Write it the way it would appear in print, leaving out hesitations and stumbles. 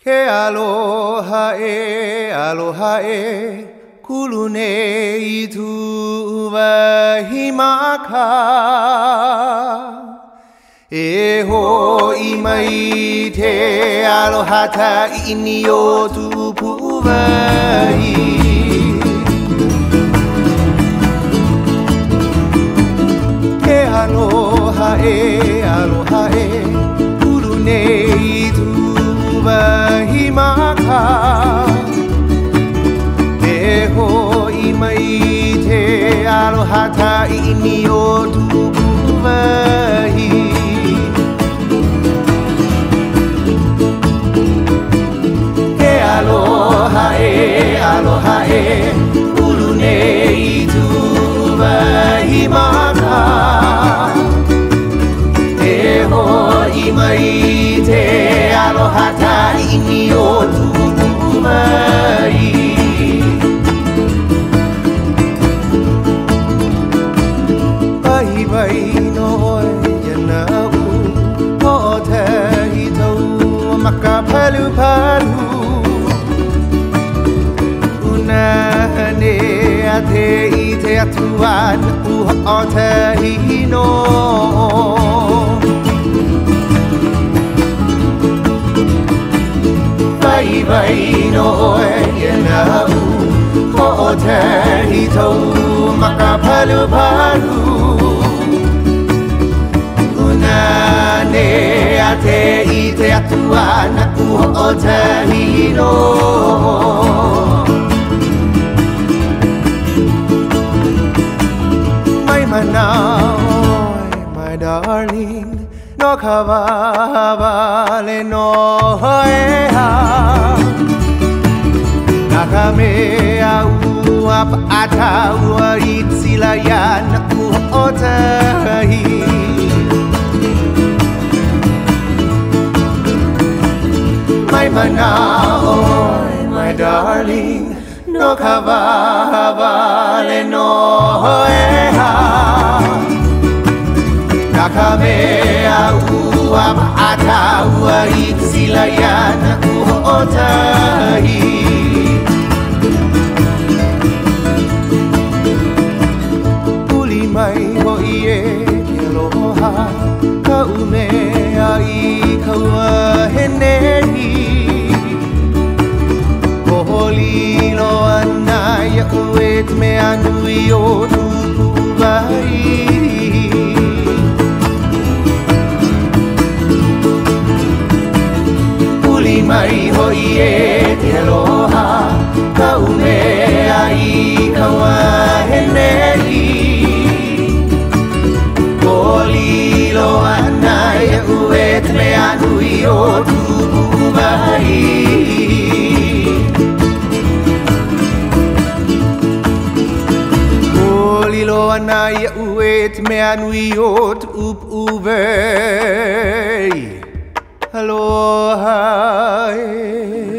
aloha kulune itu wahimaka ho imai te aloha ta ini o tupu wahi aloha kulune itu wahimaka ho imai te aloha ta ini o tupu wahi aloha kulune itu wahimaka ho imai te aloha ta ini o tupu wahi vai noi yanau o te hitau maka palu una ne ate I te atua naku o te hino vai noi yanau o te hitau maka palu ne ate I te atua naku o te hino Mai manao, my darling No ka wale no hoeha Naka mea ua paata ua itsila ya naku o te hino My manao, my darling, no ka wale no hoeha Naka mea ua paata ua itsila ya naku o tahi Uli mai hoi e ke aloha Ka umea I kaua he nehi Lilo ana ya uet me anui o tupu vai Uli mai hoi e te aloha Ka umea I kaua he nehi Lilo ana ya uet me anui o tupu vai Lilo ana ia uet me anui o tupu vei Aloha